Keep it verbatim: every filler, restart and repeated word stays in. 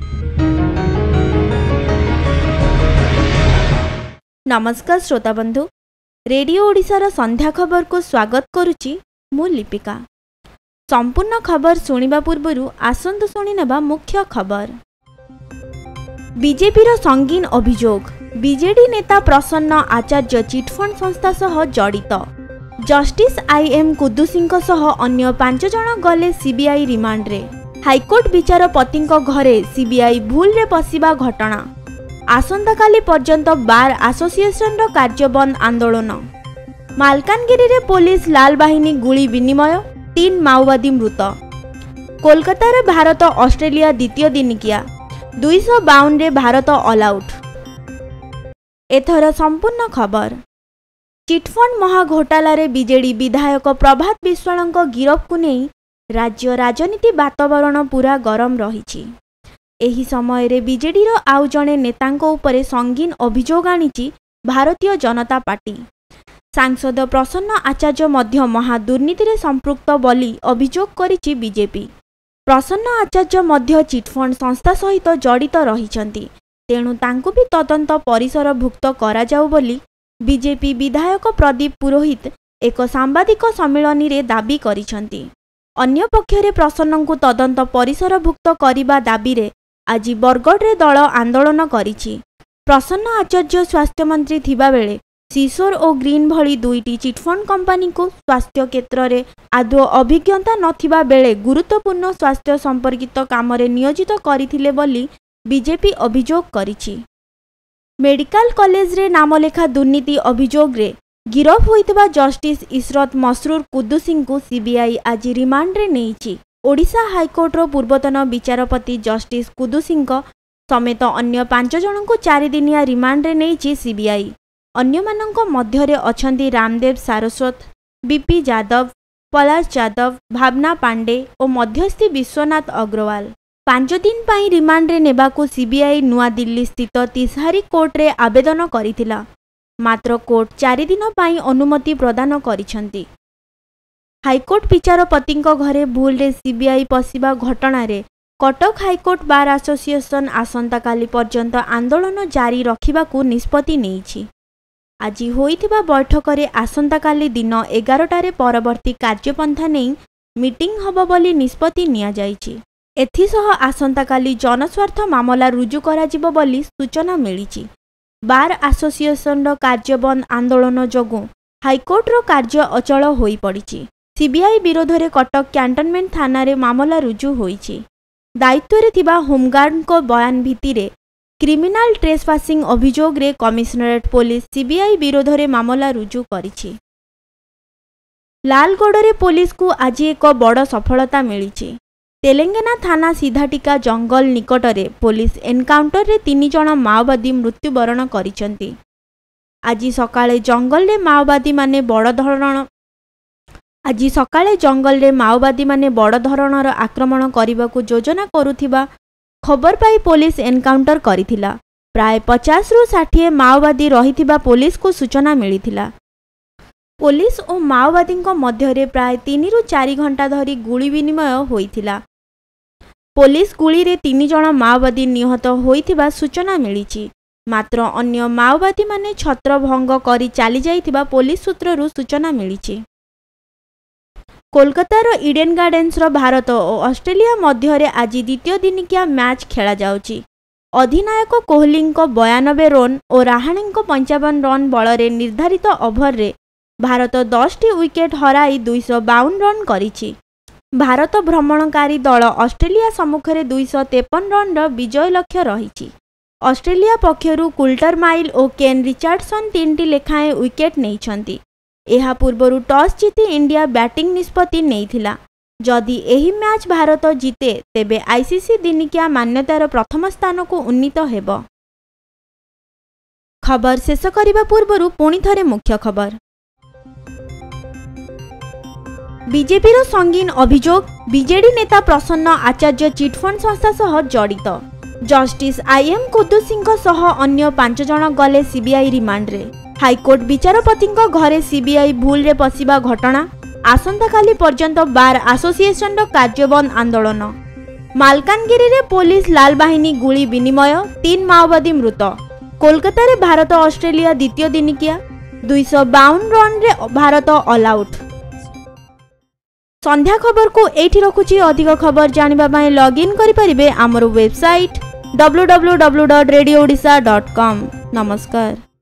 नमस्कार श्रोता बंधु, रेडियो ओडिशार संध्या खबर को स्वागत करुच्ची मु लिपिका। संपूर्ण खबर सुनिबा पूर्वरु आसंतु सुनि नेबा मुख्य खबर। बीजेपीर संगीन अभियोग, बीजेडी नेता प्रसन्न आचार्य चिटफंड संस्था सह जड़ित। जस्टिस आई एम कुद्दुसी सह अन्य पांच जन गले सीबीआई रिमांड रे। हाईकोर्ट विचारपति घरे सीबीआई भूल रे पशिबा घटना। आसंता काली पर्यंत बार एसोसिएशन रो कार्य बंद आंदोलन। मालकानगिरी रे पुलिस लाल बाहिनी गुली विनिमय, तीन माओवादी मृत। कोलकाता रे भारत ऑस्ट्रेलिया द्वितीय दिनिकिया, दुई सौ बावन रे भारत ऑल आउट। एथर संपूर्ण खबर। चिटफंड महाघोटाला रे बीजेडी विधायक प्रभात विश्वालଙ୍କ गिरफ को नहीं राज्य राजनीति वातावरण पूरा गरम रही। एही समय रे बीजेडी रो आउ जणे नेतांको उपरे संगीन अभियोग आनिछि भारतीय जनता पार्टी। सांसद प्रसन्न आचार्य मध्य महादुर्नीति रे संपृक्त बोली अभियोग करिछि बीजेपी। प्रसन्न आचार्य मध्य चिटफंड संस्था सहित जड़ित रहिछन्ति, तेणु तांकु भी तदंत परिसरभुक्त करा जाउ बोली बीजेपी विधायक प्रदीप पुरोहित एक सांबादिक सम्मेलन रे दाबी करिछन्ति। अन्य पक्षरे प्रसन्नଙ୍କୁ तदंत परिसरभुक्त करिबा दाबी रे आज बरगढ़ रे दल आंदोलन करिछि। प्रसन्न आचार्य स्वास्थ्य मंत्री थिबा बेले सिसोर और ग्रीन भली दुईटी चिटफंड कंपनी को स्वास्थ्य क्षेत्र में आदौ अभिज्ञता नथिबा बेले गुरुत्वपूर्ण स्वास्थ्य संपर्कित काम रे नियोजित करिथिले बोली बीजेपी अभियोग करिछि। मेडिकल कॉलेज रे नामलेखा दुर्नीति अभियोग रे गिरफ होइतबा जस्टिस इशरत मसरूर कुद्दुसी को सीबीआई आज रिमांड रे नेइछि। ओडिशा हाईकोर्ट रो पूर्वतन विचारपति जस्टिस कुद्दुसी समेत अन्य पांच जन को चार दिनिया रिमांड रे नेइछि सीबीआई। अन्य मानक मध्य रे अछंती रामदेव सारस्वत, बीपी यादव, पलाश यादव, भावना पांडे और मध्यस्थी विश्वनाथ अग्रवाल। पांच दिन पाई रिमांड रे नेबाकू सीबीआई नुआ दिल्ली स्थित तिसहारी कोर्ट रे आवेदन करिथिला, मात्र कोर्ट चार दिन पाई अनुमति प्रदान करिछंती। हाईकोर्ट विचारपति घरे भूल रे सीबीआई पशिबा घटना रे कटक हाईकोर्ट बार एसोसिएशन आसंता काली पर्यंत आंदोलन जारी रखिबाकू निष्पत्ति नेइछि। आज होइथिबा बैठक रे आसंता काली दिन एगारटारे परवर्ती कार्यपंथा नै मीटिंग हबो बोली निष्पत्ति निया जाइछि। एथिसह आसंता काली जनस्वार्थ मामला रुजु करा जिवो बोली सूचना मिलिछि। बार एसोसिएशन रो कार्य बंद आंदोलन जोगु हाईकोर्ट रो कार्य अचल होई पड़िछि। सीबीआई विरोध रे कटक कैंटनमेंट थाना रे मामला रुजु होइछि। दायित्व रे थिबा होमगार्ड को बयान भित्तिरे क्रिमिनल ट्रेसपासिंग अभियोग रे कमिशनरेट पुलिस सीबीआई विरोध रे मामला रुजु करिछि। लालगढ़ रे पुलिस को आज एक बड़ सफलता मिलिछि। तेलंगाना थाना सीधाटिका जंगल निकट रे पुलिस एनकाउंटर रे तीन जन माओवादी मृत्युवरण करिसंती। आज सकाळे जंगल रे माओवादी माने बड़ धरण आज सकाळे जंगल रे माओवादी माने बड़ धरणर आक्रमण करने योजना करुथिबा खबर पाई पुलिस एनकाउंटर करिथिला। प्राय पचास रु षाठी माओवादी रहिथिबा पुलिस को सूचना मिलिथिला। पुलिस और माओवादी मध्य रे प्राय तीन रु चार घंटा धरी गुली विनिमय होइथिला। पुलिस गुली रे तीन जन माओवादी निहत होइथिबा सूचना मिलिछि, मात्र अन्य माओवादी माने छत्रभंग करी चली जाइथिबा पुलिस सूत्ररु सूचना मिलिछि। कोलकातार इडेन गार्डेन्स रो भारत और ऑस्ट्रेलिया मध्य रे आज द्वितीय दिनिकिया मैच खेला जाउछि। अधिनायक कोहली बयानबे रन और राहाणे पंचावन रन बल रे निर्धारित ओभर रे भारत दस टी विकेट हराई दुई सौ बावन रन करिछि। भारत भ्रमणकारी दल ऑस्ट्रेलिया सम्मुखरे दुई सौ तेपन रन रो विजय लक्ष्य रहिछि। ऑस्ट्रेलिया पक्षरु कुल्टर माइल और केन रिचार्डसन तीन टी लेखाएं विकेट नेइछन्ति। एहा पूर्वरु टॉस जीति इंडिया बैटिंग निष्पत्ति नेइथिला। जदि एही मैच भारत जीते तेबे आईसीसी दिनिकिया मान्यतार प्रथम स्थान को उन्नीत हेबो। खबर शेष करिबा पूर्वरु पुणी थरे मुख्य खबर। बीजेपीर संगीन अभियोग, बीजेडी नेता प्रसन्न आचार्य चिटफंड संस्था सह जड़ित। जस्टिस आई एम कुद्दुसी सह अन्य पांच जन गले सीबीआई रिमांड रे। हाईकोर्ट विचारपति घरे सीबीआई भूल रे पशिबा घटना। आसंता काली पर्यंत बार एसोसिएशन रो कार्य बंद आंदोलन। मालकानगिरी रे पुलिस लाल बाहिनी गुली विनिमय तीन माओवादी मृत। कोलकाता रे भारत ऑस्ट्रेलिया द्वितीय दिनिकिया दुई सौ बावन रन रे भारत ऑल आउट। संध्या खबर को एठी रखुची। अधिक खबर जानिबा पई लॉगिन करि परिबे हमर website W W W dot radio Odisha dot com. नमस्कार।